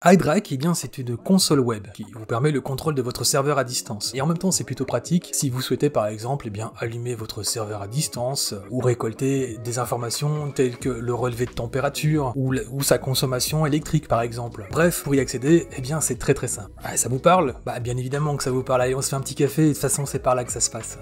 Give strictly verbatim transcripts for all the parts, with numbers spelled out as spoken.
iDRAC, eh bien, c'est une console web qui vous permet le contrôle de votre serveur à distance. Et en même temps, c'est plutôt pratique si vous souhaitez par exemple eh bien, allumer votre serveur à distance ou récolter des informations telles que le relevé de température ou, ou sa consommation électrique par exemple. Bref, pour y accéder, eh bien, c'est très très simple. Ah, ça vous parle? Bah bien évidemment que ça vous parle. Allez, on se fait un petit café et de toute façon, c'est par là que ça se passe.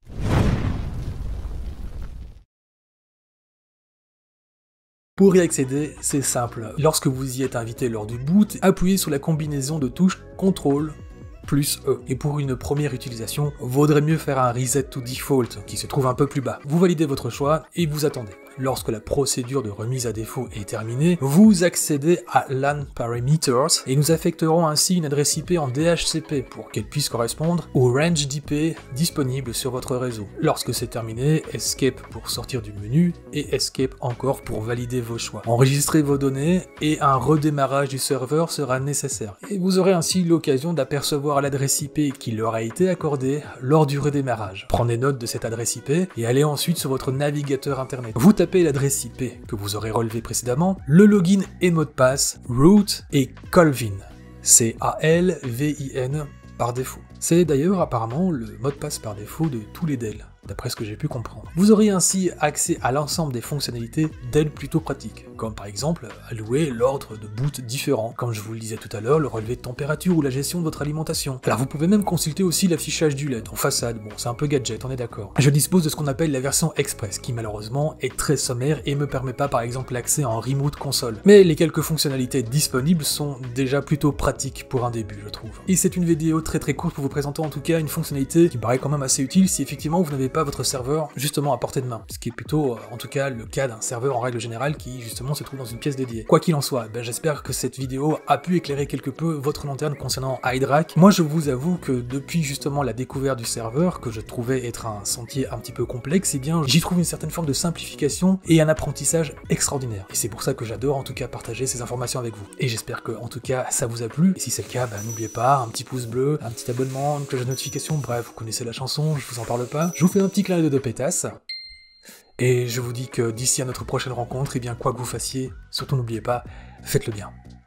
Pour y accéder, c'est simple. Lorsque vous y êtes invité lors du boot, appuyez sur la combinaison de touches contrôle plus E. Et pour une première utilisation, vaudrait mieux faire un reset to default qui se trouve un peu plus bas. Vous validez votre choix et vous attendez. Lorsque la procédure de remise à défaut est terminée, vous accédez à LAN Parameters et nous affecterons ainsi une adresse I P en D H C P pour qu'elle puisse correspondre au range d'I P disponible sur votre réseau. Lorsque c'est terminé, Escape pour sortir du menu et Escape encore pour valider vos choix. Enregistrez vos données et un redémarrage du serveur sera nécessaire. Et vous aurez ainsi l'occasion d'apercevoir l'adresse I P qui leur a été accordée lors du redémarrage. Prenez note de cette adresse I P et allez ensuite sur votre navigateur internet. Vous tapez l'adresse I P que vous aurez relevée précédemment, le login et mot de passe, root et Calvin. C A L V I N par défaut. C'est d'ailleurs apparemment le mot de passe par défaut de tous les Dell, d'après ce que j'ai pu comprendre. Vous aurez ainsi accès à l'ensemble des fonctionnalités Dell plutôt pratiques, comme par exemple allouer l'ordre de boot différent, comme je vous le disais tout à l'heure, le relevé de température ou la gestion de votre alimentation. Alors vous pouvez même consulter aussi l'affichage du L E D en façade, bon c'est un peu gadget, on est d'accord. Je dispose de ce qu'on appelle la version Express, qui malheureusement est très sommaire et me permet pas par exemple l'accès en remote console. Mais les quelques fonctionnalités disponibles sont déjà plutôt pratiques pour un début, je trouve. Et c'est une vidéo très très courte pour vous présenter en tout cas une fonctionnalité qui me paraît quand même assez utile si effectivement vous n'avez pas votre serveur justement à portée de main, ce qui est plutôt en tout cas le cas d'un serveur en règle générale qui justement se trouve dans une pièce dédiée. Quoi qu'il en soit, ben, j'espère que cette vidéo a pu éclairer quelque peu votre lanterne concernant iDRAC. Moi je vous avoue que depuis justement la découverte du serveur, que je trouvais être un sentier un petit peu complexe, et eh bien j'y trouve une certaine forme de simplification et un apprentissage extraordinaire. Et c'est pour ça que j'adore en tout cas partager ces informations avec vous. Et j'espère que en tout cas ça vous a plu, et si c'est le cas, ben, n'oubliez pas, un petit pouce bleu, un petit abonnement, une cloche de notification, bref, vous connaissez la chanson, je vous en parle pas. Je vous fais un petit clin d'œil de pétasse. Et je vous dis que d'ici à notre prochaine rencontre, et eh bien quoi que vous fassiez, surtout n'oubliez pas, faites-le bien.